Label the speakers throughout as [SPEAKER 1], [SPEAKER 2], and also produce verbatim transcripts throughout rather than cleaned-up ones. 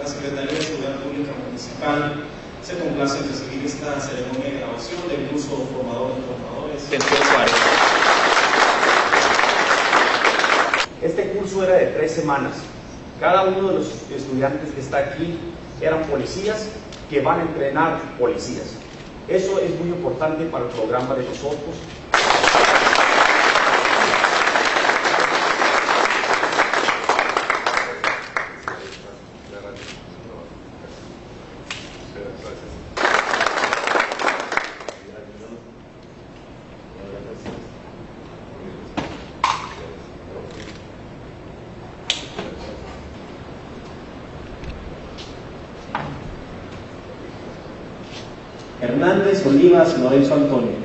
[SPEAKER 1] La Secretaría de Seguridad Pública Municipal se complace en recibir esta ceremonia de graduación del curso Formadores y Formadores.
[SPEAKER 2] Este curso era de tres semanas. Cada uno de los estudiantes que está aquí eran policías que van a entrenar policías. Eso es muy importante para el programa de nosotros.
[SPEAKER 1] Hernández Olivas Lorenzo Antonio.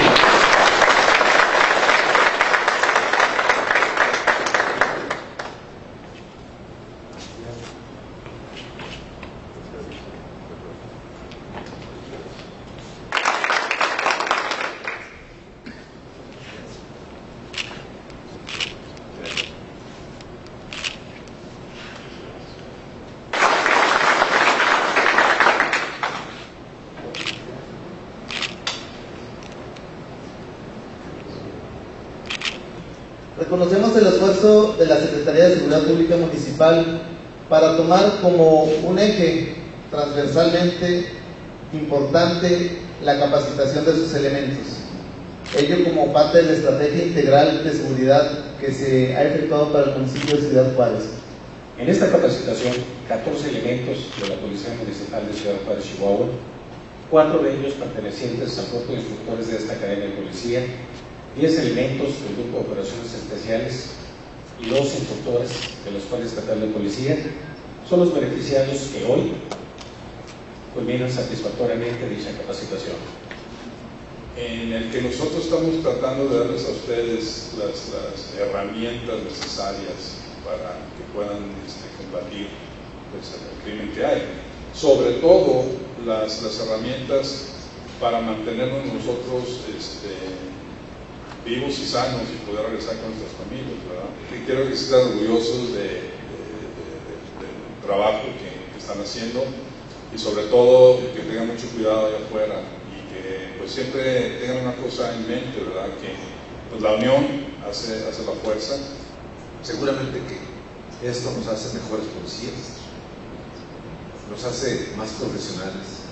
[SPEAKER 3] Reconocemos el esfuerzo de la Secretaría de Seguridad Pública Municipal para tomar como un eje transversalmente importante la capacitación de sus elementos. Ello como parte de la estrategia integral de seguridad que se ha efectuado para el municipio de Ciudad Juárez.
[SPEAKER 4] En esta capacitación, catorce elementos de la Policía Municipal de Ciudad Juárez, Chihuahua, cuatro de ellos pertenecientes al cuerpo de instructores de esta Academia de Policía, diez elementos del Grupo de Operaciones Especiales y dos instructores de la Escuela Estatal de Policía son los beneficiarios que hoy culminan satisfactoriamente dicha capacitación.
[SPEAKER 5] En el que nosotros estamos tratando de darles a ustedes las, las herramientas necesarias para que puedan este, combatir pues, el crimen que hay. Sobre todo las, las herramientas para mantenernos nosotros este, vivos y sanos y poder regresar con nuestras familias, ¿verdad? Y quiero que estén orgullosos de, de, de, de, del trabajo que, que están haciendo y sobre todo que tengan mucho cuidado allá afuera y que pues siempre tengan una cosa en mente, ¿verdad? Que pues, la unión hace, hace la fuerza.
[SPEAKER 6] Seguramente que esto nos hace mejores policías, nos hace más profesionales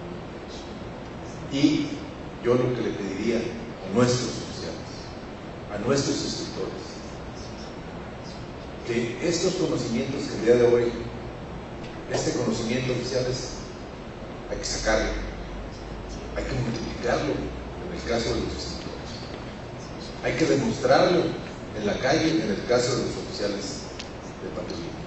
[SPEAKER 6] y yo lo que le pediría a nuestros a nuestros instructores, que estos conocimientos que el día de hoy, este conocimiento oficiales, hay que sacarlo, hay que multiplicarlo en el caso de los instructores, hay que demostrarlo en la calle en el caso de los oficiales de patrulla.